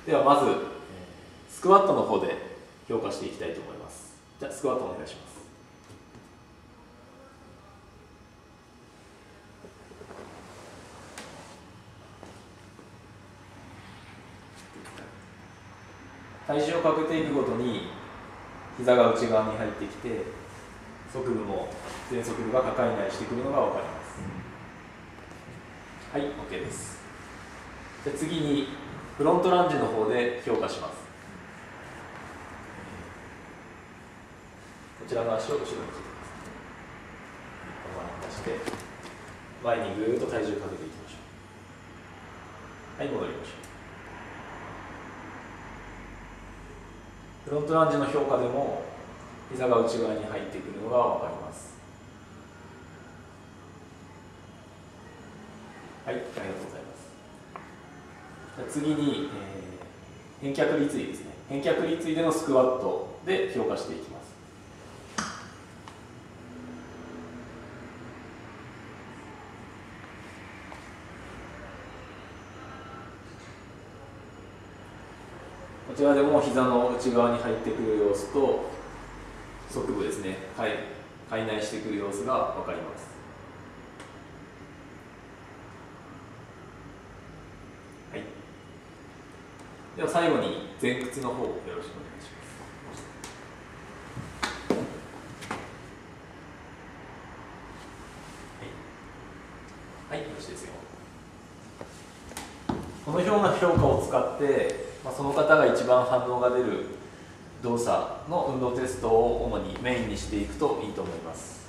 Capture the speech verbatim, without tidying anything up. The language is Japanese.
ではまずスクワットの方で評価していきたいと思います。じゃあスクワットお願いします。体重をかけていくごとに膝が内側に入ってきて、側部も前側部が下界内してくるのが分かります。はい、OK です。で次にフロントランジの方で評価します。こちらの足を後ろに引いてください。このまま出して前にぐーっと体重をかけていきましょう。はい、戻りましょう。フロントランジの評価でも膝が内側に入ってくるのが分かります。はい、ありがとうございます。次に、えー、返脚立位ですね。返脚立位でのスクワットで評価していきます。こちらでも膝の内側に入ってくる様子と側部ですね、界内してくる様子が分かります。はい、では最後に前屈の方をよろしくお願いします。はい、はい、よろしいですよ。このような評価を使って、まあ、その方が一番反応が出る動作の運動テストを主にメインにしていくといいと思います。